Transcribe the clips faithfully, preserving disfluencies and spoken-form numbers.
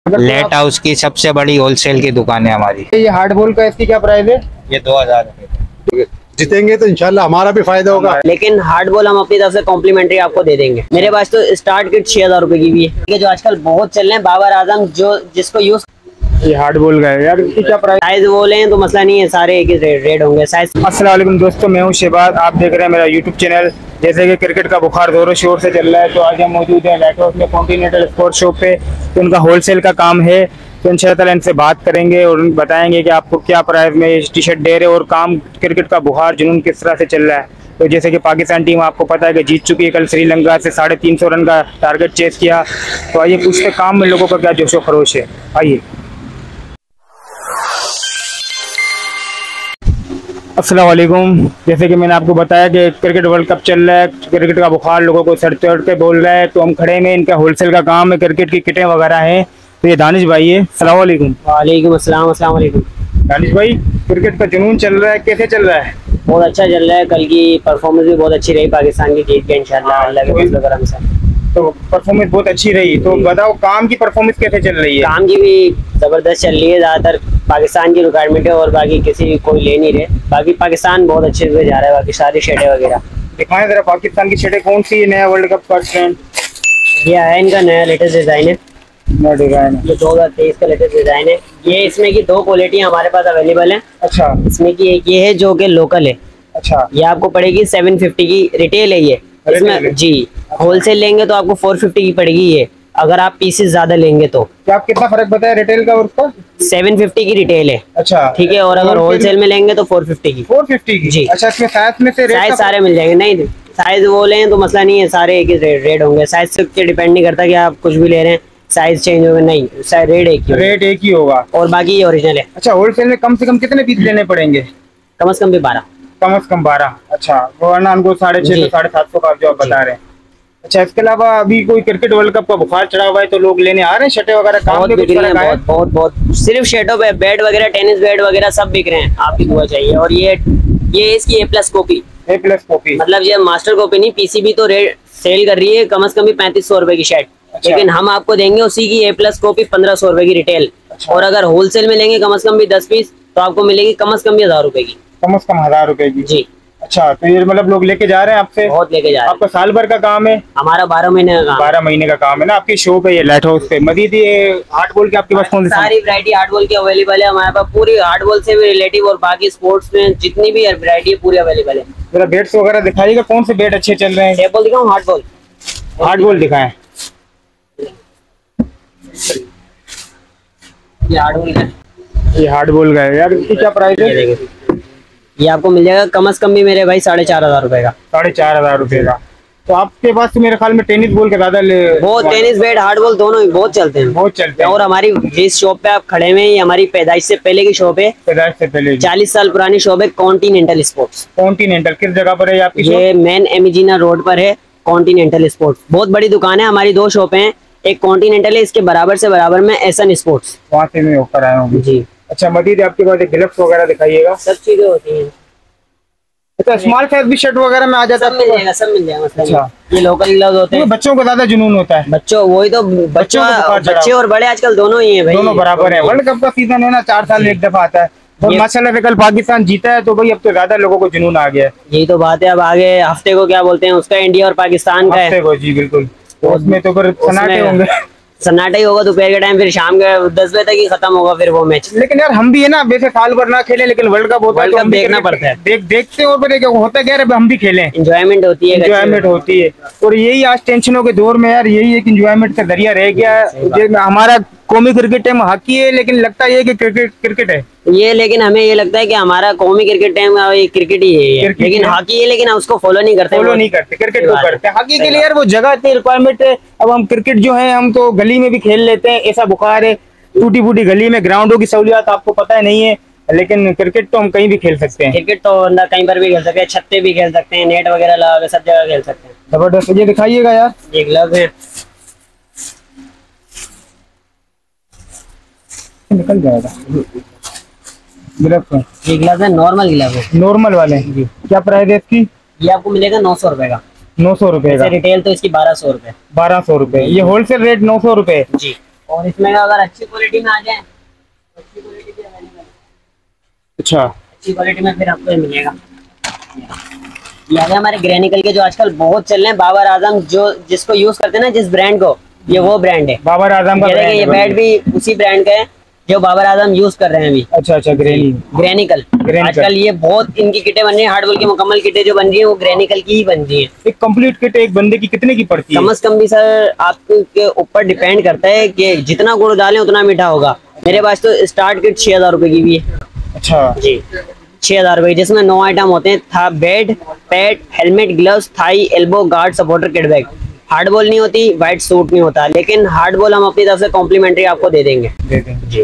Late house की सबसे बड़ी होलसेल की दुकान है हमारी। ये हार्ड बॉल का इसकी क्या प्राइस है? ये दो हजार रुपए। जीतेंगे तो इंशाल्लाह हमारा भी फायदा होगा। लेकिन हार्ड बॉल हम अपनी तरफ से कॉम्प्लीमेंट्री आपको दे देंगे। मेरे पास तो स्टार्ट किट छह हजार रुपए की भी है, जो आजकल बहुत चल रहे हैं, बाबर आजम, जो जिसको यूज। ये हार्ड बॉल का है यार, इसकी क्या प्राइस? साइज बोले तो मसला नहीं है, सारे एक ही रेट रेट होंगे साइज। अस्सलाम वालेकुम दोस्तों, मैं हूं शहबाज, आप देख रहे हैं मेरा यूट्यूब चैनल। जैसे कि क्रिकेट का बुखार जोरों शोर से चल रहा है, तो आज हम मौजूद हैं लाइट हाउस में कॉन्टिनेंटल स्पोर्ट्स शॉप पे। तो उनका होलसेल का काम है, तो इंशाल्लाह इनसे बात करेंगे और बताएंगे कि आपको क्या प्राइस में टी शर्ट दे रहे हैं और काम क्रिकेट का बुखार जुनून किस तरह से चल रहा है। तो जैसे कि पाकिस्तान टीम आपको पता है कि जीत चुकी है, कल श्रीलंका से साढ़े तीन सौ रन का टारगेट चेस किया। तो आइए पूछते काम में लोगों का क्या जोशो खरोश है, आइए। अस्सलाम वालेकुम। जैसे कि मैंने आपको बताया कि क्रिकेट वर्ल्ड कप चल रहा है, क्रिकेट का बुखार लोगों को सर चढ़ के बोल रहा है, तो हम खड़े में, इनका होलसेल का काम है, क्रिकेट की किटें वगैरह हैं। तो ये दानिश भाई है। अस्सलाम वालेकुम। वालेकुम अस्सलाम। अस्सलाम वालेकुम। दानिश भाई, क्रिकेट का जुनून चल रहा है, कैसे चल रहा है? बहुत अच्छा चल रहा है, कल की परफॉर्मेंस भी बहुत अच्छी रही पाकिस्तान की, जीत के इंशाल्लाह अल्लाह के फजल करम से। तो परफॉर्मेंस बहुत अच्छी रही, तो बताओ काम की परफॉर्मेंस कैसे चल रही है? काम की भी जबरदस्त चल रही है, ज्यादातर पाकिस्तान की रिक्वायरमेंट है और बाकी किसी कोई ले नहीं रहे। बाकी पाकिस्तान बहुत अच्छे से जा रहा है, बाकी सारी शेडें वगैरह दिखाएं जरा, पाकिस्तान की शेडें कौन सी है? नया वर्ल्ड कप का ट्रेंड ये है, इनका नया लेटेस्ट डिजाइन है, नया डिजाइन है, ये दो हजार तेईस का लेटेस्ट डिजाइन है। ये इसमें की दो क्वालिटी हमारे पास अवेलेबल है। अच्छा, इसमें की एक ये है जो कि लोकल है। अच्छा, ये आपको पड़ेगी सेवन फिफ्टी की, रिटेल है ये। इसमें जी होलसेल लेंगे तो आपको फोर फिफ्टी की पड़ेगी ये, अगर आप पीसेस ज्यादा लेंगे तो। क्या आप कितना फर्क बताया रिटेल का और उसका? सेवन फिफ्टी की रिटेल है। अच्छा, ठीक है, और अगर होलसेल में लेंगे तो फोर फिफ्टी की। फोर फिफ्टी की जी। अच्छा, इसमें साइज में से रेट साइज सारे मिल जाएंगे। नहीं, साइज बोले तो मसला नहीं है, सारे एक ही रेट रेट होंगे। साइज से डिपेंड नहीं करता कि आप कुछ भी ले रहे हैं, साइज चेंज होगा नहीं, साइज रेट एक ही रेट एक ही होगा और बाकी ये ओरिजिनल है। अच्छा, होलसेल में कम से कम कितने पीस लेने पड़ेंगे? कम से कम भी बारह। कम से कम बारह। अच्छा, वरना हमको साढ़े छह सौ साढ़े सात सौ का जो आप बता रहे हैं। अच्छा, इसके अलावा अभी कोई क्रिकेट वर्ल्ड कप का बुखार चढ़ा हुआ है, तो लोग लेने आ रहे हैं शर्टें वगैरह? काम बहुत में बिक कुछ रहे हैं, फर्क आया? बहुत बहुत बहुत सिर्फ शर्टों पे, बैट वगैरह, टेनिस बैट वगैरह सब बिक रहे हैं, आपकी दुआ चाहिए। और ये ये इसकी A plus copy, A plus copy मतलब ये मास्टर कॉपी नहीं, पीसीबी तो रेट सेल कर रही है कम से कम भी पैंतीस सौ रुपए की शर्ट। अच्छा। लेकिन हम आपको देंगे उसी की ए प्लस कॉपी पंद्रह सौ रुपए की रिटेल। अच्छा। और अगर होलसेल में लेंगे कम से कम भी दस पीस तो आपको मिलेगी कम से कम भी हजार रुपए की। कम से कम हजार रुपए की? जी। अच्छा, तो ये मतलब लोग लेके जा रहे हैं आपसे? बहुत लेके जा रहे हैं। आपका साल भर का काम है? हमारा बारह महीने का काम। बारह महीने का काम है ना आपकी शॉप है ये लाइट हाउस पे। मजीद ये हार्ड बॉल की आपके पास कौन सी सारी वैरायटी हार्ड बॉल की अवेलेबल है हमारे पास, पूरी हार्ड बॉल से भी रिलेटिव और बाकी स्पोर्ट्स में जितनी भी वैरायटी है पूरी अवेलेबल है। जरा बैट्स वगैरह दिखाइएगा, कौन से बैट अच्छे चल रहे हैं? टेप बॉल दिखाऊं? Hard ball. हार्ड बॉल दिखाएं। ये हार्ड बॉल का है। ये हार्ड बॉल का है यार, इसकी क्या प्राइस ये है? देखिए, ये आपको मिल जाएगा कम से कम भी मेरे भाई साढ़े चार हजार रुपए का। साढ़े चार हजार रुपए का। तो आपके पास तो मेरे ख्याल में टेनिस बॉल के ज्यादा बहुत टेनिस बैट हार्ड बॉल दोनों ही बहुत चलते हैं, बहुत चलते हैं। और हमारी जिस शॉप पे आप खड़े हुए हैं, ये हमारी पैदाइश से पहले की शॉप है, पैदाइश से पहले चालीस साल पुरानी शॉप है, कॉन्टिनेंटल स्पोर्ट्स। कॉन्टिनेंटल किस जगह पर है आपकी शॉप? ये मेन एमिजीना रोड पर है, कॉन्टिनेंटल स्पोर्ट्स। बहुत बड़ी दुकान है, हमारी दो शॉप हैं, एक कॉन्टिनेंटल है, इसके बराबर से बराबर में एसन स्पोर्ट्स, वहाँ से मैं होकर आया हूँ जी। अच्छा, मजीद आपके पास ग्लव्स वगैरह दिखाइएगा। सब चीजें होती हैं। अच्छा, स्मॉल साइज भी शर्ट वगैरह में आ जाता सब मिल जाएगा, सब मिल जाएगा। मतलब अच्छा। ये लोकल ग्लव्स होते हैं, बच्चों को ज्यादा जुनून होता है। बच्चों वही तो बच्चों बच्चे और बड़े आजकल दोनों ही हैं भाई, दोनों बराबर है। वर्ल्ड कप का सीजन है ना, चार साल में एक दफा आता है, और माशाल्लाह से कल पाकिस्तान जीता है, तो भाई अब तो ज्यादा लोगों को जुनून आ गया है। यही तो बात है। अब आगे हफ्ते को क्या बोलते हैं उसका, इंडिया और पाकिस्तान का है। को जी बिल्कुल, तो उसमें तो फिर सन्नाटे होंगे। सन्नाटा ही होगा दोपहर के टाइम, फिर शाम के दस बजे तक ही खत्म होगा फिर वो मैच। लेकिन यार हम भी है ना, वैसे साल भर ना खेले, लेकिन वर्ल्ड कप होता है तो हम देखना पड़ता है, देख देखते और फिर होता क्या है, हम भी खेलें, इंजॉयमेंट होती है, इंजॉयमेंट होती है। और यही आज टेंशनों के दौर में यार यही एक इंजॉयमेंट का जरिया रह गया है। हमारा कौमी क्रिकेट टीम हॉकी है, लेकिन लगता है कि क्रिकेट क्रिकेट है ये, लेकिन हमें ये लगता है कि हमारा कौमी क्रिकेट टीम क्रिकेट ही है, लेकिन हॉकी है, लेकिन उसको फॉलो नहीं करते, फॉलो नहीं करते, क्रिकेट को करते हैं। हॉकी के लिए यार वो जगह इतनी रिक्वायरमेंट है। अब हम क्रिकेट जो है हम तो गली में भी खेल लेते हैं, ऐसा बुखार है, टूटी फूटी गली में, ग्राउंडों की सहूलियत आपको पता है नहीं है, लेकिन क्रिकेट तो हम कहीं भी खेल सकते हैं। क्रिकेट तो अंदर कहीं पर भी खेल सकते हैं, छत पे भी खेल सकते हैं, नेट वगैरह लगा के सब जगह खेल सकते हैं। जबरदस्त। ये दिखाइएगा यार, ये ग्लव है, निकल जाएगा। ग्लव्स ये ग्लव है, नॉर्मल ग्लव है, नॉर्मल वाले जी। क्या प्राइस है इसकी? ये आपको मिलेगा नौ सौ रुपए का। नौ सौ रुपए का। रिटेल तो इसकी बारह सौ रुपए। बारह सौ रुपए। ये होलसेल रेट नौ सौ रुपए जी। और इसमें अगर अच्छी क्वालिटी में आ जाए, अच्छी क्वालिटी भी अवेलेबल है। अच्छा, अच्छी क्वालिटी में फिर आपको ये मिलेगा। ये आ गए हमारे ग्रेनिकल के जो आजकल बहुत चल रहे हैं, बाबर आजम, जो जिसको यूज करते हैं ना जिस ब्रांड को, ये वो ब्रांड है बाबर आजम का ये देखिए, ये brand है। बैट भी उसी ब्रांड का है जो बाबर आजम यूज कर रहे हैं अभी। अच्छा अच्छा, ग्रेनी ग्रेनिकल ग्रेनिकल। आजकल ये बहुत इनकी किटें बन रही है, हार्डबॉल की मुकम्मल किटें जो बन रही है वो ग्रेनिकल की ही बन रही है। एक कंप्लीट किट एक बंदे की कितने की पड़ती है? कम से कम भी सर आपके ऊपर डिपेंड करता है कि जितना गुड़ डालें उतना मीठा होगा। मेरे पास तो स्टार्ट किट छह हजार रुपए की भी है। अच्छा जी, छह हजार रुपए, जिसमें नौ आइटम होते हैं, था bat, pad, helmet, gloves, thigh, elbow guard, supporter, kit bag. Hard ball नहीं होती, व्हाइट सूट नहीं होता, लेकिन हार्ड बॉल हम अपनी तरफ से कॉम्प्लीमेंट्री आपको दे देंगे। दे देंगे जी,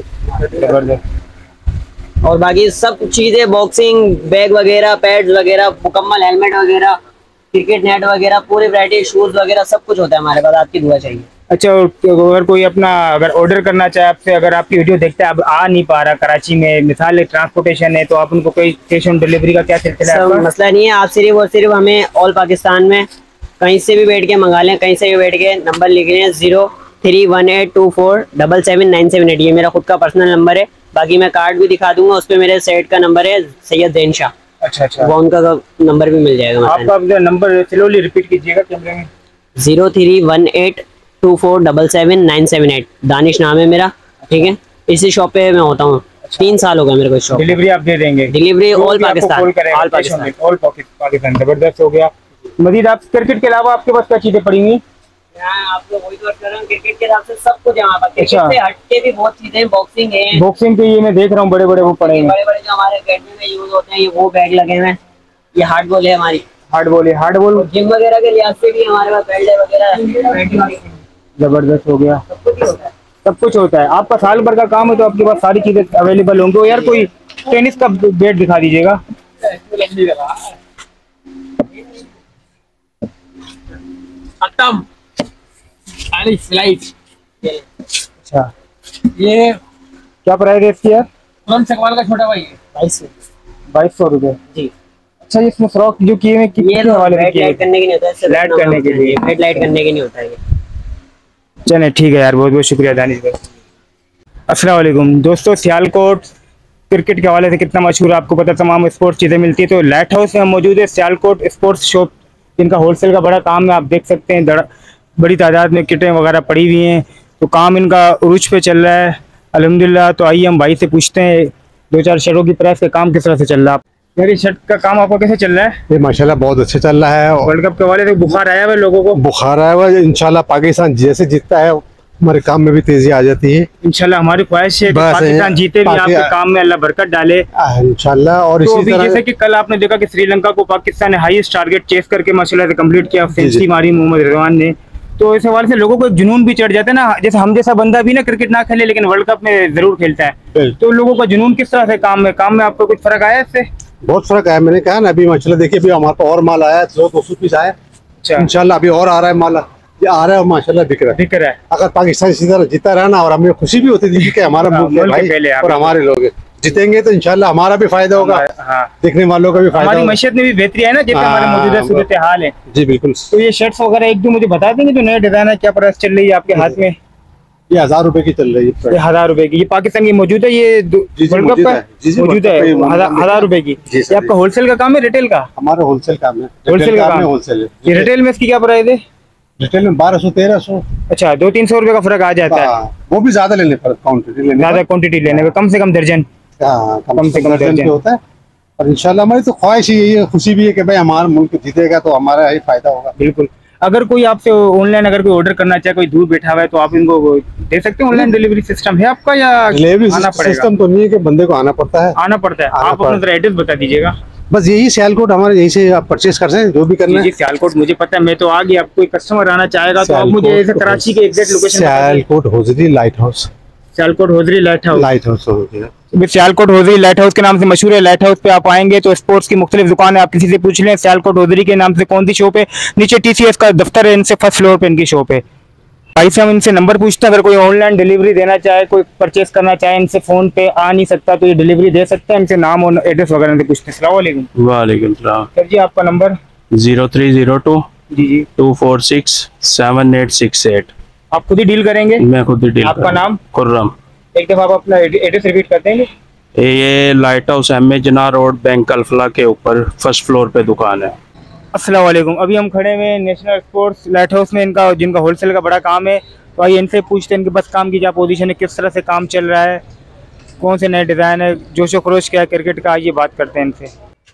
जबरदस्त। और बाकी सब चीजें, बॉक्सिंग बैग वगैरह, पैड्स वगैरह, मुकम्मल हेलमेट वगैरह, क्रिकेट नेट वगैरह, पूरी वैरायटी, शूज वगैरह सब कुछ होता है हमारे पास। आपकी दुआ चाहिए। अच्छा, और अगर कोई अपना अगर ऑर्डर करना चाहे आपसे, अगर आपकी वीडियो देखते हैं, अब आ नहीं पा रहा कराची में, मिसाल ट्रांसपोर्टेशन है, तो आप उनको कोई कैश ऑन डिलीवरी का क्या सिलसिला है सब आपका? मसला नहीं है, आप सिर्फ और सिर्फ हमें ऑल पाकिस्तान में कहीं से भी बैठ के मंगा लें, कहीं से भी बैठ के नंबर लिख लें zero three one eight two four double seven nine seven eight, ये मेरा खुद का पर्सनल नंबर है। बाकी मैं कार्ड भी दिखा दूंगा, उस पर मेरे सेट का नंबर है सैयद ज़ैन शाह, अच्छा अच्छा, वो उनका नंबर भी मिल जाएगा। आपका नंबर स्लोली रिपीट कीजिएगा कैमरे में। Zero three one eight two four double seven nine seven eight, Danish नाम है मेरा, ठीक है। इसी शॉप पे मैं होता हूँ, तीन साल हो गए मेरे को शॉप। डिलीवरी आप दे देंगे? डिलीवरी जो ऑल भी आपको पाकिस्तान, कॉल करेगा, all cash on Pakistan, all Pakistan, जबरदस्त हो गया। मजीद आप क्रिकेट के अलावा आपके पास क्या चीजें पड़ी हुई? आप लोग वही तो कर रहे हैं, क्रिकेट के हिसाब से सब कुछ है हमारे पास। क्रिकेट अच्छा। से हटके भी बहुत चीजें हैं, बॉक्सिंग है, बॉक्सिंग के ये मैं देख रहा हूँ बड़े बड़े वो पड़े हैं, बड़े बड़े जो हमारे अकेडमी में यूज होते हैं, ये वो बैग लगे हुए हैं। ये हार्ड बॉल है हमारी, हार्ड बॉल है, हार्ड बॉल जिम वगैरह के लिहाज से भी हमारे पास बेल्ट है वगैरह, जबरदस्त हो गया। सब कुछ ही होता है। सब कुछ होता है। आपका साल भर का काम है तो आपके पास सारी चीजें अवेलेबल होंगी। और यार कोई टेनिस का बैट दिखा दीजिएगा। खत्म खाली फ्लाइट। अच्छा, ये क्या प्राइस है इसकी यार? पूरन सकवाल का छोटा भाई है, बाईस बाईस सौ रुपए। जी, अच्छा, इसमें फ्रॉक जो किए हैं कितने ये वाले लाइट किए? करने के नहीं होता है, लाइट करने के लिए, लाइट लाइट करने के नहीं होता है ये। चले ठीक है यार, बहुत बहुत शुक्रिया दानिश भाई। अस्सलाम वालेकुम दोस्तों, सियालकोट क्रिकेट के हवाले से कितना मशहूर है आपको पता, तमाम स्पोर्ट्स चीज़ें मिलती है। तो लाइट हाउस में हम मौजूद है, सियालकोट स्पोर्ट्स शॉप, इनका होलसेल का बड़ा काम है। आप देख सकते हैं दड़, बड़ी तादाद में किटें वगैरह पड़ी हुई हैं, तो काम इनका उरूज पे चल रहा है अल्हम्दुलिल्लाह। तो आइए हम भाई से पूछते हैं दो चार शर्टों की प्रेस का काम किस तरह से चल रहा है। यार, ये शर्ट का काम आपका कैसे चल रहा है? ये माशाल्लाह बहुत अच्छा चल रहा है। वर्ल्ड कप के हवाले से बुखार आया हुआ है लोगों को? बुखार आया हुआ है, इंशाल्लाह पाकिस्तान जैसे जीतता है हमारे काम में भी तेजी आ जाती है इंशाल्लाह। हमारी ख्वाहिश है कि बस पाकिस्तान जीते भी, पाकि- आपके काम में अल्लाह बरकत डाले इंशाल्लाह। और तो इसी अभी तरह जैसे कि कल आपने देखा कि श्रीलंका को पाकिस्तान ने हाईएस्ट टारगेट चेस करके माशाल्लाह से कंप्लीट किया, सेंचुरी मारी मोहम्मद रिजवान ने। तो इस हवाले से लोगों को एक जुनून भी चढ़ जाता है ना, जैसे हम जैसा बंदा भी ना क्रिकेट ना खेले लेकिन वर्ल्ड कप में जरूर खेलता है, तो लोगों का जुनून किस तरह से काम में काम में आपको कुछ फर्क आया इससे? बहुत फर्क आया। मैंने कहा ना अभी माशाल्लाह देखिए, अभी हमारे पास और माल आया है, दो दो सौ पीस आया। अच्छा, इंशाल्लाह अभी और आ रहा है माल, ये आ रहा है और माशाल्लाह बिक रहा है। दिख रहा है। अगर पाकिस्तान इसी तरह जीता रहा ना, और हमें खुशी भी होती थी कि हमारा हाँ, मुल्क है मुल्क भाई पहले आप- और हमारे लोग हैं। जीतेंगे तो इंशाल्लाह हमारा भी फायदा होगा, हाँ, देखने वालों का भी फायदा हमारी होगा। मैशियत में भी बेहतरी है ना, जैसे हाँ, हमारे मौजूदा हाँ, सूरत हाल है। जी बिल्कुल। तो ये शर्ट्स वगैरह एक दो मुझे बता देंगे जो नया डिजाइन है, क्या प्राइस चल रही है आपके हाथ में? ये हजार रुपए की चल रही है। ये हजार रुपए की, ये पाकिस्तान की मौजूद है, ये जी, जी, वर्ल्ड कप मौजूद का है। जी, जी, मौजूद है, वर्ल्ड कप पे हजार मौजूद है। हजार रुपए की। जी, ये सर। आपका होलसेल का काम है रिटेल का? हमारा होलसेल काम है, होलसेल का काम? होलसेल है। ये रिटेल में इसकी क्या प्राइस है? रिटेल में बारह सौ तेरह सौ। अच्छा, दो तीन सौ रुपए का फर्क आ जाता है, वो भी ज्यादा लेने पर, क्वांटिटी लेने ज्यादा पर। क्वांटिटी लेने में, कम से कम दर्जन। हाँ, कम से कम दर्जन दर्जन। पे होता है। और इंशाल्लाह हमारी तो ख्वाहिश ही यही है, खुशी भी है कि भाई हमारा मुल्क जीतेगा तो हमारा ही फायदा होगा। बिल्कुल। अगर कोई आपसे ऑनलाइन अगर कोई ऑर्डर करना चाहे, कोई दूर बैठा हुआ है, तो आप इनको दे सकते हैं? ऑनलाइन डिलीवरी सिस्टम है आपका या डिलीवरी आना पड़ेगा? सिस्टम तो नहीं है कि बंदे को आना पड़ता है, आना पड़ता है। आना आप अपना जरा एड्रेस बता दीजिएगा। बस यही सियालकोट हमारे, यही से आप परचेज कर सकते हैं जो भी करना जी, है। सियालकोट मुझे पता है, मैं तो आ गया। अब कोई कस्टमर आना चाहेगा तो आप मुझे ऐसे कराची के एग्जैक्ट लोकेशन बता दीजिए। Sialkot hosiery light house, Sialkot hosiery light house. Light house हो गया। सियालकोट होजरी लाइट हाउस के नाम से मशहूर है। लाइट हाउस पे आप आएंगे तो स्पोर्ट्स की मुख्तलिफ दुकान है, आप किसी से पूछ लें सियालकोट होजरी के नाम से कौन सी शॉप है। नीचे टीसीएस का दफ्तर है, इनसे फर्स्ट फ्लोर पे इनकी शॉप है। भाई से हम इनसे नंबर पूछते हैं, अगर कोई ऑनलाइन डिलीवरी देना चाहे, कोई परचेस करना चाहे, इनसे फोन पे आ नहीं सकता तो ये डिलीवरी दे सकते हैं। इनसे नाम और एड्रेस वगैरह से पूछते हैं। अस्सलाम वालेकुम। वालेकुम सलाम। सर जी, आपका number? Zero three zero two जी जी, two four six seven eight six eight. आप खुद ही डील करेंगे? मैं खुद ही डील आपका करूंगा। नाम? खुर्रम। एक दफा आप अपना एड्रेस रिपीट कर देंगे? ये लाइट हाउस एम ए जना रोड बैंक अल्फला के ऊपर फर्स्ट फ्लोर पे दुकान है। अस्सलाम वालेकुम। अभी हम खड़े हुए हैं नेशनल स्पोर्ट्स लाइट हाउस में, इनका जिनका होलसेल का बड़ा काम है। तो आइए इनसे पूछते हैं इनके पास काम की क्या पोजीशन है, किस तरह से काम चल रहा है, कौन से नए डिज़ाइन है, जोशो खरोश क्या है क्रिकेट का, आइए बात करते हैं इनसे।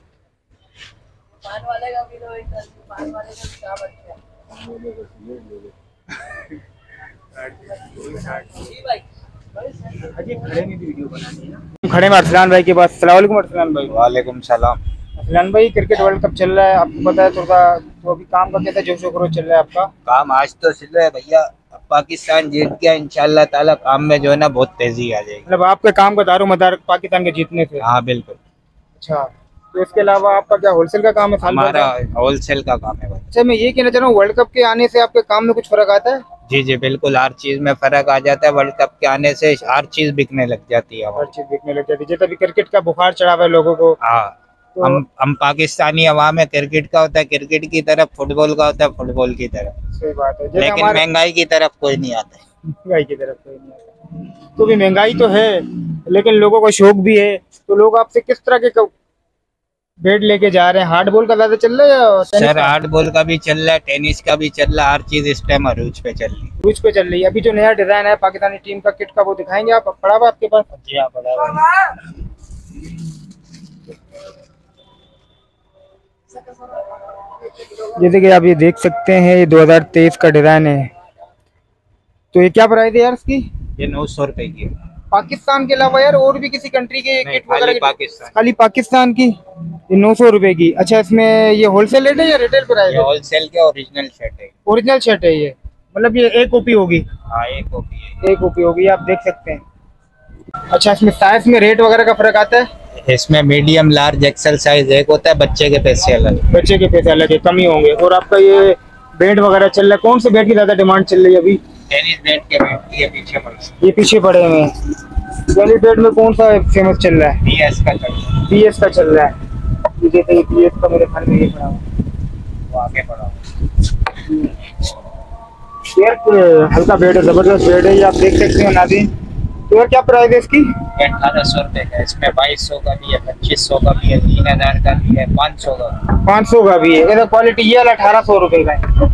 हम खड़े में अरसलान भाई के पास। अस्सलाम वालेकुम अरसलान भाई। वालेकुम सलाम। अरसलान भाई, क्रिकेट वर्ल्ड कप चल रहा है, आपको पता है थोड़ा, तो अभी काम का कैसा जोशो खरोश चल रहा है आपका? काम आज तो चल रहा है भैया, पाकिस्तान जीत गया इंशाल्लाह ताला, काम में जो है ना बहुत तेजी आ जाएगी। मतलब आपके काम का दारो मदार पाकिस्तान के जीतने से? हाँ बिल्कुल। अच्छा, तो इसके अलावा आपका क्या होलसेल का काम है? साल भर हमारा का? होलसेल का काम है भाई। अच्छा, मैं ये कहना चाह रहा हूँ, वर्ल्ड कप के आने से आपके काम में कुछ फर्क आता है? जी जी बिल्कुल, हर चीज में फर्क आ जाता है। वर्ल्ड कप के आने से हर चीज बिकने लग जाती है हर हमारी। चीज देखने लग जाती है। जैसे अभी क्रिकेट का बुखार चढ़ा हुआ है लोगों को, हाँ, तो हम हम पाकिस्तानी अवाम है, क्रिकेट का होता है क्रिकेट की तरफ, फुटबॉल का होता है फुटबॉल की तरफ, सही बात है। जैसे लेकिन हमारे महंगाई की तरफ कोई नहीं आता है। महंगाई की तरफ कोई नहीं आता, तो भी महंगाई तो है, लेकिन लोगों को शौक भी है। तो लोग आपसे किस तरह के बैट लेके जा रहे हैं? हार्ड बॉल का ज्यादा चल रहा है या टेनिस सर का? हार्ड बॉल का भी चल रहा है, टेनिस का भी चल रहा है, हर चीज इस टाइम अरूज पे चल रही है। क्रूज पे चल रही है। अभी जो नया डिजाइन है पाकिस्तानी टीम का किट का, वो दिखाएंगे आप? पड़ा हुआ आपके पास? जी हाँ, बड़ा बड़ा। जैसे कि आप ये देख सकते हैं, ये दो हज़ार तेईस का डिजाइन है। तो ये क्या प्राइस है यार इसकी? ये नौ सौ रुपए की है। पाकिस्तान के अलावा यार और भी किसी कंट्री के नहीं, किट वगैरह खाली की- पाकिस्तान। खाली पाकिस्तान की? ये नौ सौ रुपए की। अच्छा, इसमें ये होलसेल रेट है या रिटेल प्राइस ये है? होलसेल के ओरिजिनल शर्ट है। ओरिजिनल शर्ट है ये, मतलब ये एक कॉपी होगी? हाँ एक कॉपी है। एक कॉपी होगी, आप देख सकते हैं। अच्छा, इसमें साइज में रेट वगैरह का फर्क आता है? इसमें मीडियम लार्ज एक्सल साइज एक होता है, बच्चे के पैसे अलग। बच्चे के पैसे अलग है, कम ही होंगे। और आपका ये बैट वगैरह चल रहा है, कौन से बैट की ज्यादा डिमांड चल रही है अभी? टेनिस बैट के बैट की, ये पीछे पड़े। ये पीछे पड़े हुए हैं। टेनिस बैट में कौन सा फेमस चल रहा है? बीएस का चल रहा है। बीएस का चल रहा है। ये देखिए, बीएस का मेरे ख्याल में ये पड़ा हुआ है। वो आगे पड़ा। यार तो हल्का बैट है, जबरदस्त बैट है, ये आप देख सकते हो नाज़रीन। तो यार क्या प्राइस है इसकी? अठारह सौ रुपए का, इसमें बाईस सौ का भी है, पच्चीस सौ का भी है, तीन हजार का भी है, पाँच सौ का। पाँच सौ का भी है। इधर क्वालिटी ये वाला अठारह सौ रुपए का है।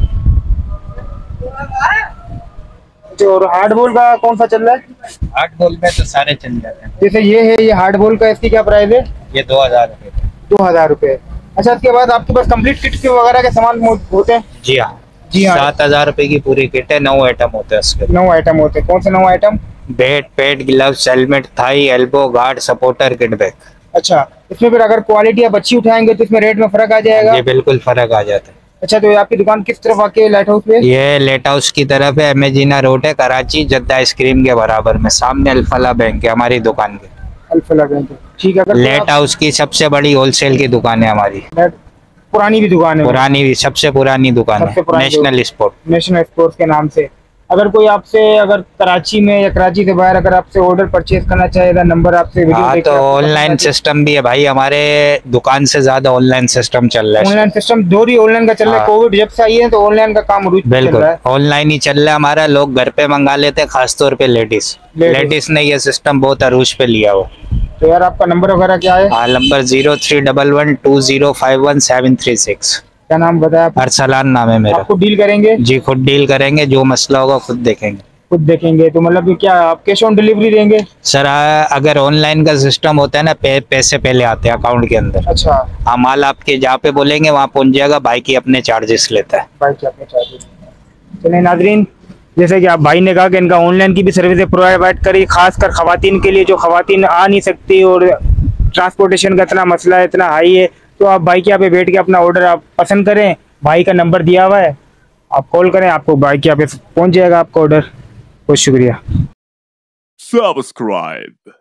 जो और हार्ड बॉल का कौन सा चल रहा है? आठ बॉल में तो सारे चल जाते हैं। जैसे ये है, ये हार्ड बॉल का, इसकी क्या प्राइस है? ये दो हजार रुपए का। दो हजार रुपए। अच्छा, इसके बाद आपके पास कंप्लीट किट के वगैरह के सामान मौ- होते हैं? जी हाँ, जी हाँ। सात हजार रुपए की पूरी किट है, नौ आइटम होते हैं उसके। नौ आइटम होते हैं। कौन से नौ item? Bat, pad, gloves, helmet, thigh, elbow guard, supporter, kit bag. अच्छा, इसमें फिर अगर क्वालिटी आप अच्छी उठाएंगे तो इसमें रेट में फर्क आ जाएगा? ये बिल्कुल फर्क आ जाता है। अच्छा, तो ये आपकी दुकान किस तरफ आके लाइट हाउस पे? ये लेट हाउस की तरफ है, एमेजिना रोड है, कराची जद्दा आइसक्रीम के बराबर में, सामने अल्फला बैंक है हमारी दुकान के। अल्फला बैंक है, ठीक है। अगर लेट हाउस की सबसे बड़ी होलसेल की दुकान है हमारी, आप- पुरानी भी दुकान है? पुरानी भी, सबसे पुरानी दुकान सबसे है, पुरानी नेशनल स्पोर्ट। नेशनल स्पोर्ट्स के नाम से। अगर कोई आपसे, अगर कराची में या कराची से बाहर अगर आपसे ऑर्डर परचेज करना चाहेगा, नंबर आपसे वीडियो हाँ, देख तो के आपको ऑनलाइन पता सिस्टम भी है भाई, हमारे दुकान से ज्यादा ऑनलाइन सिस्टम चल रहा है। ऑनलाइन सिस्टम दो ही ऑनलाइन का चल रहा है। हाँ। कोविड जब से आई है तो ऑनलाइन का काम रुचि चल बिल्कुल रहा है। ऑनलाइन ही चल रहा है हमारा, लोग घर पे मंगा लेते हैं, खासतौर पे लेडीज Ladies। लेडीज ने ये सिस्टम बहुत अरूज पे लिया हुआ। तो यार आपका नंबर वगैरह क्या है? हाँ, number zero three double one two zero five one seven three six. क्या नाम बताया आप? अरसलान नाम है मेरा। आपको डील करेंगे? जी, खुद डील करेंगे, जो मसला होगा खुद देखेंगे। खुद देखेंगे। तो मतलब ये क्या आप कैश ऑन डिलीवरी देंगे? सर आ, अगर ऑनलाइन का सिस्टम होता है ना, पे, पैसे पहले आते हैं अकाउंट के अंदर। अच्छा, हाँ, माल आपके जहाँ पे बोलेंगे वहाँ पहुँच जाएगा, भाई की अपने चार्जेस लेता है। भाई क्या अपने चार्जेस। चलिए नाजरीन, जैसे कि आप भाई ने कहा कि इनका ऑनलाइन की भी सर्विस प्रोवाइड करी, खासकर खवातीन के लिए, जो खवातीन आ नहीं सकती और ट्रांसपोर्टेशन का इतना मसला है, इतना हाई है। तो आप भाई के यहाँ पे बैठ के अपना ऑर्डर आप पसंद करें, भाई का नंबर दिया हुआ है, आप कॉल करें, आपको भाई के यहाँ पे पहुँच जाएगा आपका ऑर्डर। बहुत शुक्रिया। Subscribe.